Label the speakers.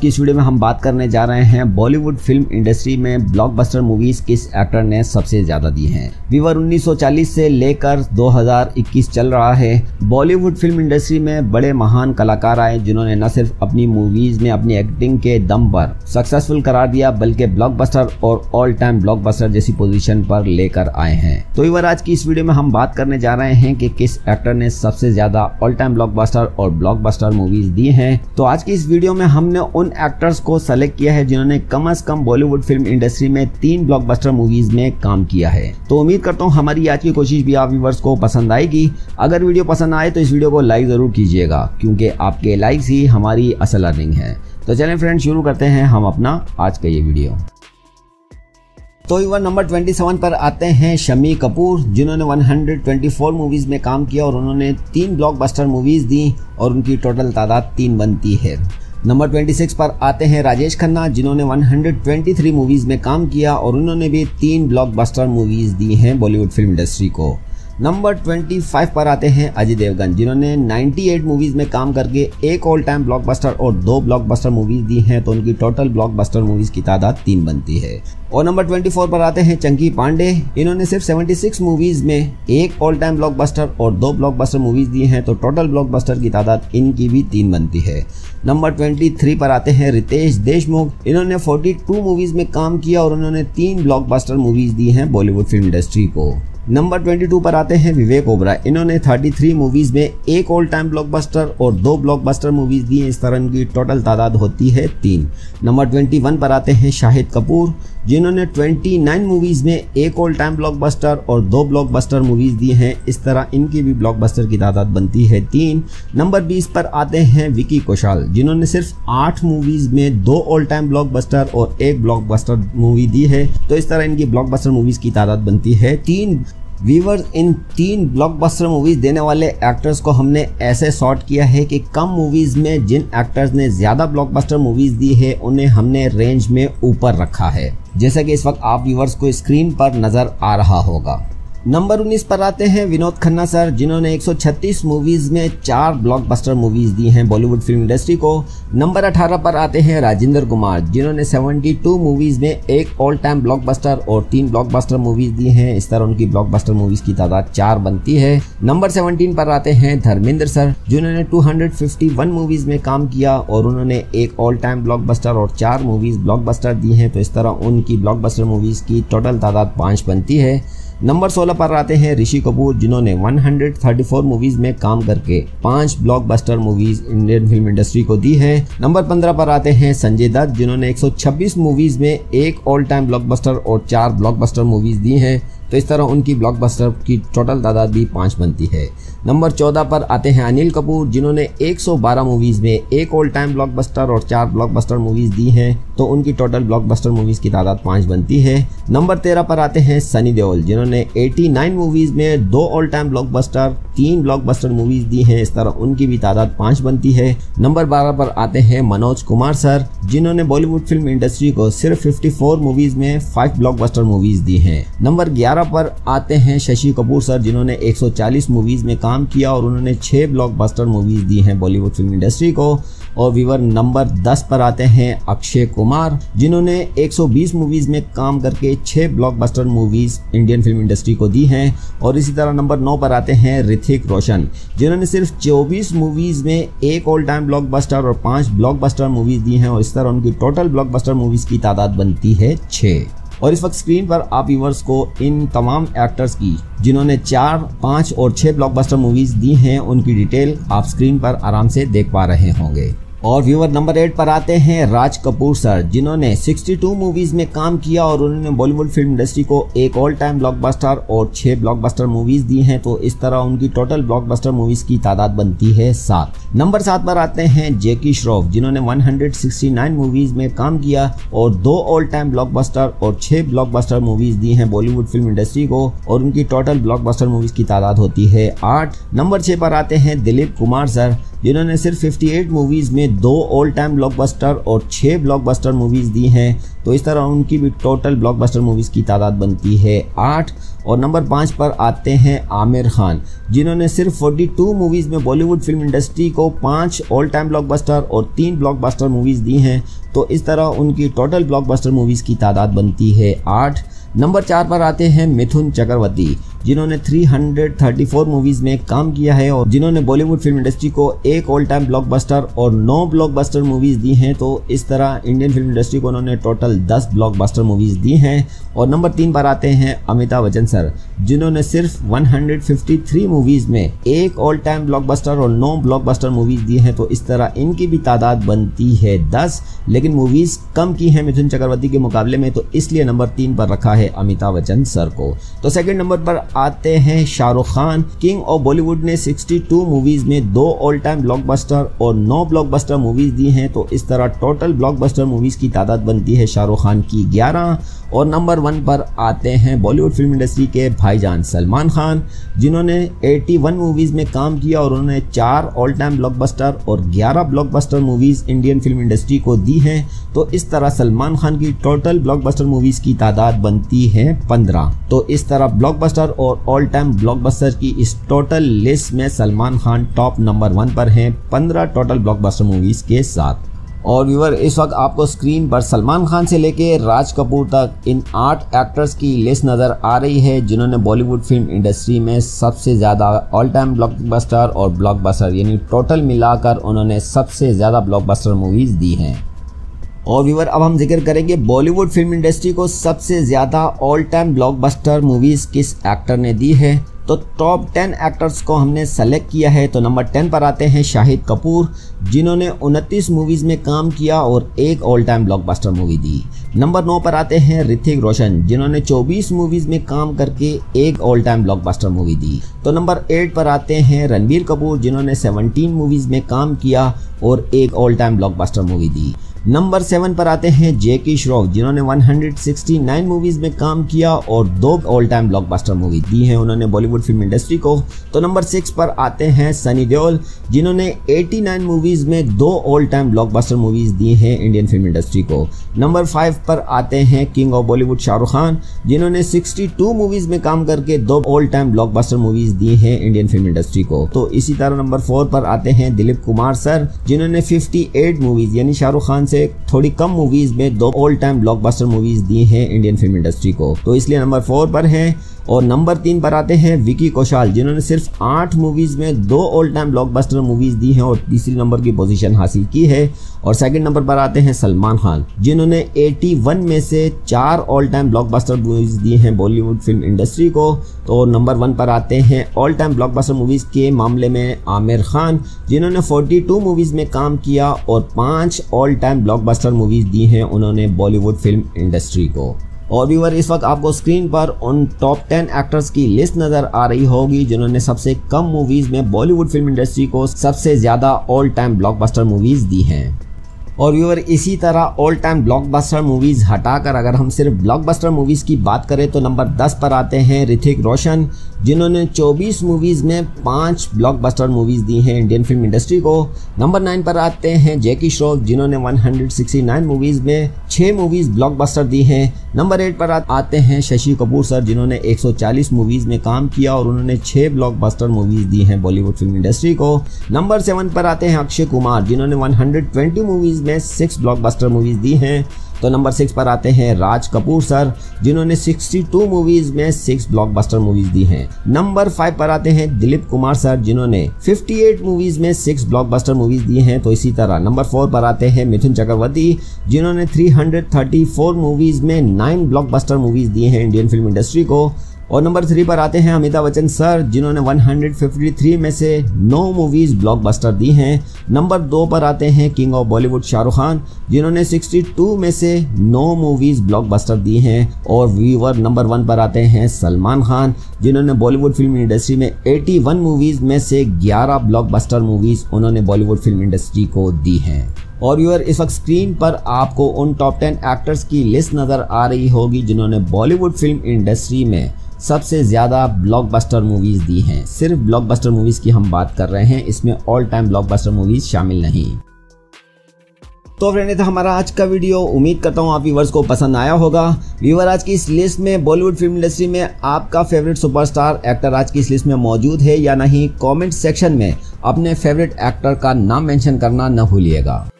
Speaker 1: की इस वीडियो में हम बात करने जा रहे हैं बॉलीवुड फिल्म इंडस्ट्री में ब्लॉकबस्टर मूवीज किस एक्टर ने सबसे ज्यादा दी हैं। वीवर 1940 से लेकर 2021 चल रहा है। बॉलीवुड फिल्म इंडस्ट्री में बड़े महान कलाकार आए जिन्होंने न सिर्फ अपनी मूवीज में अपनी एक्टिंग के दम पर सक्सेसफुल करार दिया बल्कि ब्लॉकबस्टर और ऑल टाइम ब्लॉकबस्टर जैसी पोजीशन पर लेकर आए हैं। तो वीवर आज की इस वीडियो में हम बात करने जा रहे हैं कि किस एक्टर ने सबसे ज्यादा ऑल टाइम ब्लॉकबस्टर और ब्लॉकबस्टर मूवीज दी हैं। तो आज की इस वीडियो में हमने उन एक्टर्स को सेलेक्ट किया है जिन्होंने कम से कम बॉलीवुड फिल्म इंडस्ट्री में 3 ब्लॉकबस्टर मूवीज में काम किया है। तो उम्मीद करता हूँ हमारी आज की कोशिश भी आप व्यूअर्स को पसंद आएगी। अगर वीडियो पसंद आए तो इस वीडियो को लाइक जरूर कीजिएगा क्योंकि आपके लाइक्स ही हमारी असल अर्निंग है। तो चलें फ्रेंड्स, शुरू करते हैं हम अपना आज का ये वीडियो। तो वीवर नंबर 27 पर आते हैं शम्मी कपूर जिन्होंने 124 मूवीज में काम किया और उन्होंने 3 ब्लॉकबस्टर मूवीज दी और उनकी टोटल तादाद 3 बनती है। नंबर 26 पर आते हैं राजेश खन्ना जिन्होंने 123 मूवीज में काम किया और उन्होंने भी 3 ब्लॉकबस्टर मूवीज दी हैं बॉलीवुड फिल्म इंडस्ट्री को। नंबर 25 पर आते हैं अजय देवगन जिन्होंने 98 मूवीज में काम करके एक ऑल टाइम ब्लॉकबस्टर और 2 ब्लॉकबस्टर मूवीज दी हैं, तो उनकी टोटल ब्लॉकबस्टर मूवीज की तादाद 3 बनती है। और नंबर 24 पर आते हैं चंकी पांडे, इन्होंने सिर्फ 76 मूवीज में एक ऑल टाइम ब्लॉकबस्टर और 2 ब्लॉकबस्टर मूवीज दी हैं, तो टोटल ब्लॉकबस्टर की तादाद इनकी भी 3 बनती है। नंबर 23 पर आते हैं रितेश देशमुख, इन्होंने 42 मूवीज में काम किया और उन्होंने 3 ब्लॉकबस्टर मूवीज दी हैं बॉलीवुड फिल्म इंडस्ट्री को। नंबर 22 पर आते हैं विवेक ओबराय, इन्होंने 33 मूवीज में एक ऑल टाइम ब्लॉकबस्टर और 2 ब्लॉकबस्टर मूवीज दी हैं, इस तरह इनकी टोटल तादाद होती है 3। नंबर 21 पर आते हैं शाहिद कपूर जिन्होंने 29 मूवीज में एक ऑल टाइम ब्लॉकबस्टर और 2 ब्लॉकबस्टर मूवीज दी हैं, इस तरह इनकी भी ब्लॉकबस्टर की तादाद बनती है 3। नंबर 20 पर आते हैं विकी कौशल जिन्होंने सिर्फ 8 मूवीज में 2 ऑल टाइम ब्लॉकबस्टर और 1 ब्लॉकबस्टर मूवी दी है, तो इस तरह इनकी ब्लॉकबस्टर मूवीज की तादाद बनती है 3। व्यूअर्स, इन 3 ब्लॉकबस्टर मूवीज देने वाले एक्टर्स को हमने ऐसे सॉर्ट किया है कि कम मूवीज में जिन एक्टर्स ने ज्यादा ब्लॉकबस्टर मूवीज दी है उन्हें हमने रेंज में ऊपर रखा है, जैसा कि इस वक्त आप व्यूअर्स को स्क्रीन पर नजर आ रहा होगा। नंबर 19 पर आते हैं विनोद खन्ना सर जिन्होंने 136 मूवीज में 4 ब्लॉकबस्टर मूवीज दी हैं बॉलीवुड फिल्म इंडस्ट्री को। नंबर 18 पर आते हैं राजेंद्र कुमार जिन्होंने 72 मूवीज में एक ऑल टाइम ब्लॉकबस्टर और 3 ब्लॉकबस्टर मूवीज दी हैं, इस तरह उनकी ब्लॉकबस्टर मूवीज की तादाद 4 बनती है। नंबर 17 पर आते हैं धर्मेंद्र सर जिन्होंने 251 मूवीज में काम किया और उन्होंने एक ऑल टाइम ब्लॉकबस्टर और 4 मूवीज ब्लॉकबस्टर दी हैं, तो इस तरह उनकी ब्लॉकबस्टर मूवीज की टोटल तादाद 5 बनती है। नंबर 16 पर आते हैं ऋषि कपूर जिन्होंने 134 मूवीज में काम करके 5 blockbuster movies Indian film industry को दी है। नंबर 15 पर आते हैं संजय दत्त जिन्होंने 126 मूवीज में एक ऑल टाइम ब्लॉकबस्टर और 4 ब्लॉकबस्टर मूवीज दी हैं, तो इस तरह उनकी ब्लॉकबस्टर की टोटल तादाद भी 5 बनती है। नंबर 14 पर आते हैं अनिल कपूर जिन्होंने 112 मूवीज में एक ऑल टाइम ब्लॉकबस्टर और 4 ब्लॉकबस्टर मूवीज दी हैं, तो उनकी टोटल ब्लॉकबस्टर मूवीज की तादाद 5 बनती है। नंबर 13 पर आते हैं सनी देओल जिन्होंने 89 मूवीज में 2 all time blockbuster 3 blockbuster movies दी हैं, इस तरह उनकी भी तादाद 5 बनती है। नंबर 12 पर आते हैं मनोज कुमार सर जिन्होंने बॉलीवुड फिल्म इंडस्ट्री को सिर्फ 54 मूवीज में 5 ब्लॉकबस्टर मूवीज दी हैं। नंबर 11 पर आते हैं शशि कपूर सर जिन्होंने 140 मूवीज में काम किया और उन्होंने 6 ब्लॉकबस्टर मूवीज दी हैं बॉलीवुड फिल्म इंडस्ट्री को। और व्यूअर नंबर 10 पर आते हैं अक्षय कुमार जिन्होंने 120 मूवीज में काम करके 6 blockbuster movies Indian film industry को दी हैं। और इसी तरह नंबर 9 पर आते हैं ऋतिक रोशन जिन्होंने सिर्फ 24 मूवीज में एक ऑल टाइम ब्लॉकबस्टर और 5 ब्लॉकबस्टर मूवीज दी हैं, और इस तरह उनकी टोटल ब्लॉकबस्टर मूवीज की तादाद बनती है 6। और इस वक्त स्क्रीन पर आप व्यूअर्स को इन तमाम एक्टर्स की जिन्होंने 4, 5 और 6 ब्लॉकबस्टर मूवीज दी हैं उनकी डिटेल आप स्क्रीन पर आराम से देख पा रहे होंगे। और व्यूअर नंबर 8 पर आते हैं राज कपूर सर जिन्होंने 62 मूवीज में काम किया और उन्होंने बॉलीवुड फिल्म इंडस्ट्री को एक ऑल टाइम ब्लॉकबस्टर और 6 ब्लॉकबस्टर मूवीज दी हैं, तो इस तरह उनकी टोटल ब्लॉकबस्टर मूवीज की तादाद बनती है 7। नंबर 7 पर आते हैं जैकी श्रॉफ जिन्होंने 169 मूवीज में काम किया और 2 ऑल टाइम ब्लॉकबस्टर और 6 ब्लॉकबस्टर मूवीज दी हैं बॉलीवुड फिल्म इंडस्ट्री को, और उनकी टोटल ब्लॉकबस्टर मूवीज की तादाद होती है 8। नंबर 6 पर आते हैं दिलीप कुमार सर जिन्होंने सिर्फ 58 मूवीज़ में 2 ऑल टाइम ब्लॉकबस्टर और 6 ब्लॉकबस्टर मूवीज़ दी हैं। तो इस तरह उनकी भी टोटल ब्लॉकबस्टर मूवीज़ की तादाद बनती है 8। और नंबर 5 पर आते हैं आमिर खान, जिन्होंने सिर्फ 42 मूवीज़ में बॉलीवुड फिल्म इंडस्ट्री को 5 ऑल टाइम ब्लॉकबस्टर और 3 ब्लॉकबस्टर मूवीज़ दी हैं। तो इस तरह उनकी टोटल ब्लॉकबस्टर मूवीज़ की तादाद बनती है 8। नंबर 4 पर आते हैं मिथुन चक्रवर्ती, जिन्होंने 334 मूवीज़ में काम किया है और जिन्होंने बॉलीवुड फिल्म इंडस्ट्री को 1 ऑल टाइम ब्लॉकबस्टर और 9 ब्लॉकबस्टर मूवीज़ दी हैं। तो इस तरह इंडियन फिल्म इंडस्ट्री को उन्होंने टोटल 10 ब्लॉकबस्टर मूवीज़ दी हैं। और नंबर 3 पर आते हैं अमिताभ बच्चन सर, जिन्होंने सिर्फ 153 मूवीज़ में 1 ऑल टाइम ब्लॉकबस्टर और 9 ब्लॉकबस्टर मूवीज़ दी हैं। तो इस तरह इनकी भी तादाद बनती है 10, लेकिन मूवीज़ कम की हैं मिथुन चक्रवर्ती के मुकाबले में, तो इसलिए नंबर 3 पर रखा है अमिताभ बच्चन सर को। तो सेकंड नंबर पर आते हैं शाहरुख खान, किंग ऑफ बॉलीवुड ने 62 मूवीज़ में 2 ऑल टाइम ब्लॉकबस्टर और 9 ब्लॉकबस्टर मूवीज़ दी हैं। तो इस तरह टोटल ब्लॉकबस्टर मूवीज़ की तादाद बनती है शाहरुख खान की 11। और नंबर 1 पर आते हैं बॉलीवुड फिल्म इंडस्ट्री के भाईजान सलमान खान, जिन्होंने 81 मूवीज़ में काम किया और उन्होंने 4 ऑल टाइम ब्लॉकबस्टर और 11 blockbuster movies Indian film industry को दी हैं। तो इस तरह सलमान खान की टोटल ब्लॉकबस्टर मूवीज़ की तादाद बनती है 15। तो इस तरह ब्लॉकबस्टर और ऑल टाइम ब्लॉकबस्टर की इस टोटल लिस्ट में सलमान खान टॉप नंबर 1 पर हैं 15 टोटल ब्लॉकबस्टर मूवीज़ के साथ। और व्यूअर, इस वक्त आपको स्क्रीन पर सलमान खान से लेके राज कपूर तक इन 8 एक्टर्स की लिस्ट नज़र आ रही है, जिन्होंने बॉलीवुड फिल्म इंडस्ट्री में सबसे ज़्यादा ऑल टाइम ब्लॉकबस्टर और ब्लॉकबस्टर यानी टोटल मिलाकर उन्होंने सबसे ज़्यादा ब्लॉकबस्टर मूवीज़ दी हैं। और व्यूअर, अब हम जिक्र करेंगे बॉलीवुड फिल्म इंडस्ट्री को सबसे ज़्यादा ऑल टाइम ब्लॉकबस्टर मूवीज़ किस एक्टर ने दी है। तो टॉप 10 एक्टर्स को हमने सेलेक्ट किया है। तो नंबर 10 पर आते हैं शाहिद कपूर, जिन्होंने 29 मूवीज़ में काम किया और 1 ऑल टाइम ब्लॉकबस्टर मूवी दी। नंबर 9 पर आते हैं ऋतिक रोशन, जिन्होंने 24 मूवीज़ में काम करके 1 ऑल टाइम ब्लॉकबस्टर मूवी दी। तो नंबर 8 पर आते हैं रणबीर कपूर, जिन्होंने 17 मूवीज़ में काम किया और 1 ऑल टाइम ब्लॉकबस्टर मूवी दी। नंबर 7 पर आते हैं जैकी श्रॉफ, जिन्होंने 169 मूवीज़ में काम किया और 2 ऑल टाइम ब्लॉकबस्टर मूवी दी हैं उन्होंने बॉलीवुड फिल्म इंडस्ट्री को। तो नंबर 6 पर आते हैं सनी देओल, जिन्होंने 89 मूवीज़ में 2 ऑल टाइम ब्लॉकबस्टर मूवीज़ दी हैं इंडियन फिल्म इंडस्ट्री को। नंबर 5 पर आते हैं किंग ऑफ बॉलीवुड शाहरुख खान, जिन्होंने 62 मूवीज़ में काम करके 2 ऑल टाइम ब्लॉकबस्टर मूवीज़ दी हैं इंडियन फिल्म इंडस्ट्री को। तो इसी तरह नंबर 4 पर आते हैं दिलीप कुमार सर, जिन्होंने 58 मूवीज़ यानी शाहरुख खान से थोड़ी कम मूवीज में 2 ऑल टाइम ब्लॉकबस्टर मूवीज दी हैं इंडियन फिल्म इंडस्ट्री को। तो इसलिए नंबर 4 पर हैं। और नंबर 3 पर आते हैं विकी कौशल, जिन्होंने सिर्फ 8 मूवीज में 2 ऑल टाइम ब्लॉकबस्टर मूवीज दी हैं और तीसरी नंबर की पोजीशन हासिल की है। और सेकंड नंबर पर आते हैं सलमान खान, जिन्होंने 81 में से 4 ऑल टाइम ब्लॉकबस्टर मूवीज दी हैं बॉलीवुड फिल्म इंडस्ट्री को। तो नंबर 1 पर आते हैं ऑल टाइम ब्लॉकबस्टर मूवीज के मामले में आमिर खान, जिन्होंने 42 मूवीज में काम किया और 5 ऑल टाइम ब्लॉकबस्टर मूवीज दी हैं उन्होंने बॉलीवुड फिल्म इंडस्ट्री को। और व्यूअर, इस वक्त आपको स्क्रीन पर उन टॉप 10 एक्टर्स की लिस्ट नज़र आ रही होगी, जिन्होंने सबसे कम मूवीज़ में बॉलीवुड फिल्म इंडस्ट्री को सबसे ज़्यादा ऑल टाइम ब्लॉकबस्टर मूवीज़ दी हैं। और व्यूअर, इसी तरह ऑल टाइम ब्लॉकबस्टर मूवीज़ हटाकर अगर हम सिर्फ ब्लॉकबस्टर मूवीज़ की बात करें तो नंबर 10 पर आते हैं ऋतिक रोशन, जिन्होंने 24 मूवीज़ में 5 ब्लॉकबस्टर मूवीज़ दी हैं इंडियन फिल्म इंडस्ट्री को। नंबर 9 पर आते हैं जैकी श्रॉफ, जिन्होंने 169 मूवीज़ में 6 मूवीज़ ब्लॉकबस्टर दी हैं। नंबर 8 पर आते हैं शशि कपूर सर, जिन्होंने 140 मूवीज़ में काम किया और उन्होंने 6 ब्लॉकबस्टर मूवीज़ दी हैं बॉलीवुड फिल्म इंडस्ट्री को। नंबर 7 पर आते हैं अक्षय कुमार, जिन्होंने 120 मूवीज़ में 6 ब्लॉकबस्टर मूवीज़ दी हैं। तो नंबर 6 पर आते हैं राज कपूर सर, जिन्होंने 62 मूवीज़ में 6 ब्लॉकबस्टर मूवीज़ दी हैं। नंबर 5 पर आते हैं दिलीप कुमार सर, जिन्होंने 58 मूवीज़ में 6 ब्लॉकबस्टर मूवीज़ दी हैं। तो इसी तरह नंबर 4 पर आते हैं मिथुन चक्रवर्ती, जिन्होंने 334 मूवीज़ में 9 ब्लॉकबस्टर मूवीज़ दी हैं इंडियन फिल्म इंडस्ट्री को। और नंबर 3 पर आते हैं अमिताभ बच्चन सर, जिन्होंने 153 में से 9 मूवीज़ ब्लॉकबस्टर दी हैं। नंबर 2 पर आते हैं किंग ऑफ बॉलीवुड शाहरुख खान, जिन्होंने 62 में से 9 मूवीज़ ब्लॉकबस्टर दी हैं। और व्यूअर, नंबर 1 पर आते हैं सलमान खान, जिन्होंने बॉलीवुड फिल्म इंडस्ट्री में 81 मूवीज़ में से 11 ब्लॉकबस्टर मूवीज़ उन्होंने बॉलीवुड फिल्म इंडस्ट्री को दी हैं। और व्यूअर, इस वक्त स्क्रीन पर आपको उन टॉप 10 एक्टर्स की लिस्ट नज़र आ रही होगी, जिन्होंने बॉलीवुड फिल्म इंडस्ट्री में सबसे ज्यादा ब्लॉकबस्टर मूवीज दी हैं। सिर्फ ब्लॉकबस्टर मूवीज की हम बात कर रहे हैं, इसमें ऑल टाइम ब्लॉकबस्टर मूवीज शामिल नहीं। तो फ्रेंड, ये था हमारा आज का वीडियो। उम्मीद करता हूँ आप व्यूवर्स को पसंद आया होगा। व्यूवर, आज की इस लिस्ट में बॉलीवुड फिल्म इंडस्ट्री में आपका फेवरेट सुपरस्टार एक्टर आज की इस लिस्ट में मौजूद है या नहीं, कमेंट सेक्शन में अपने फेवरेट एक्टर का नाम मेंशन करना न भूलिएगा।